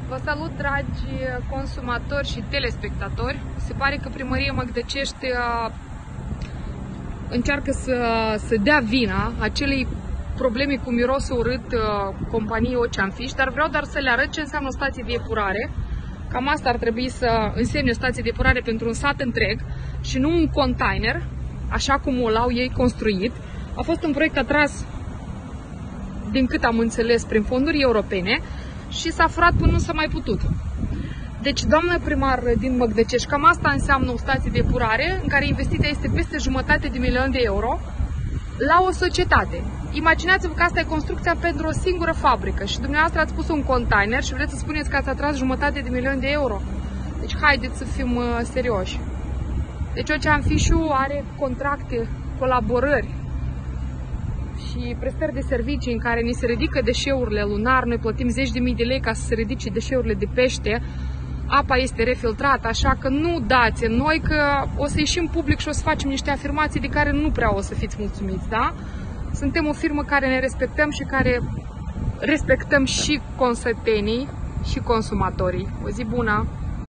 Vă salut, dragi consumatori și telespectatori. Se pare că Primăria Măgdăcești încearcă să dea vina acelei probleme cu mirosul urât companiei Ocean Fish, dar vreau doar să le arăt ce înseamnă o stație de epurare. Cam asta ar trebui să însemne o stație de epurare pentru un sat întreg și nu un container, așa cum l-au ei construit. A fost un proiect atras, din cât am înțeles, prin fonduri europene și s-a furat până nu s-a mai putut. Deci, doamnă primar din Măgdăcești, cam asta înseamnă o stație de epurare în care investiția este peste €1,5 de euro la o societate. Imaginați-vă că asta e construcția pentru o singură fabrică și dumneavoastră ați pus un container și vreți să spuneți că ați atras €1,5 de euro. Deci haideți să fim serioși. Deci Ocean Fish-ul are contracte, colaborări și prestări de servicii în care ni se ridică deșeurile lunar, noi plătim zeci de mii de lei ca să se ridice deșeurile de pește, apa este refiltrată, așa că nu dați în noi că o să ieșim public și o să facem niște afirmații de care nu prea o să fiți mulțumiți, da? Suntem o firmă care ne respectăm și care respectăm și consătenii și consumatorii. O zi bună!